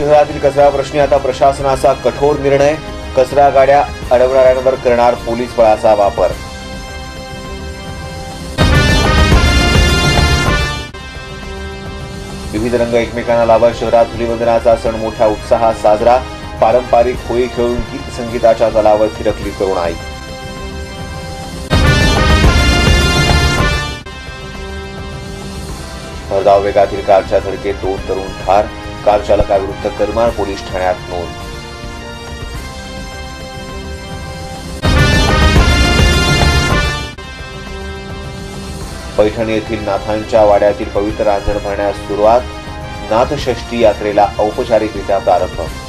शहरातील कचरा प्रश्नी आता प्रशासनाचा कठोर निर्णय। कचरा गाड्या अडवणाऱ्यांवर करणार पोलीस बळाचा वापर। विविध रंग एकमेकांना लावत शहरात धुलीवंदनाचा सण मोठ्या उत्साहात साजरा। पारंपरिक होळी खेळून गीत संगीताच्या तालावर थिरकली तरुणाई। भरधाव वेगातील कारच्या धडकेत 2 तरुण ठार। कार चालकाविरुद्ध करमाळ पोलीस ठाण्यात नोंद। पैठण येथील नाथांच्या वाड्यातील पवित्र रांजण भरण्यास सुरुवात। नाथषष्ठी यात्रेला औपचारिकरित्या प्रारंभ।